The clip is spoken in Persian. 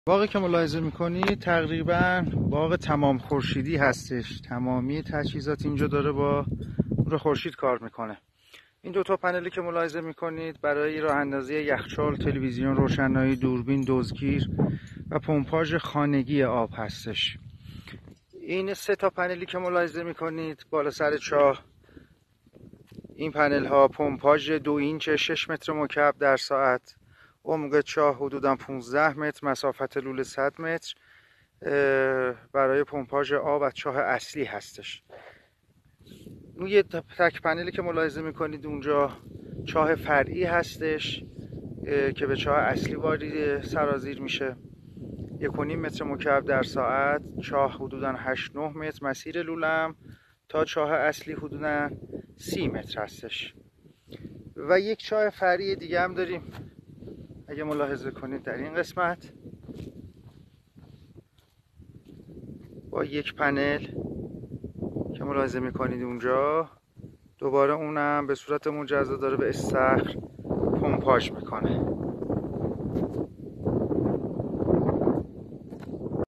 باغی که ملاحظه میکنید تقریبا باغ تمام خورشیدی هستش. تمامی تجهیزات اینجا داره با نور خورشید کار میکنه. این دوتا پنلی که ملاحظه میکنید برای راه اندازی یخچال، تلویزیون، روشنایی، دوربین، دزگیر و پمپاژ خانگی آب هستش. این سه تا پنلی که ملاحظه میکنید بالا سر چاه، این پنل ها پمپاژ 2 اینچ 6 متر مکعب در ساعت، عمق چاه حدودا 15 متر، مسافت لوله 100 متر برای پمپاژ آب از چاه اصلی هستش. اون یه تک پنلی که ملاحظه میکنید اونجا چاه فرعی هستش که به چاه اصلی وارد سرازیر میشه. 1.5 متر مکعب در ساعت، چاه حدودا 8-9 متر، مسیر لولم تا چاه اصلی حدودا 30 متر هستش. و یک چاه فرعی دیگه هم داریم اگه ملاحظه کنید در این قسمت با یک پنل که ملاحظه میکنید اونجا، دوباره اونم به صورت مجزا داره به استخر پمپاژ میکنه.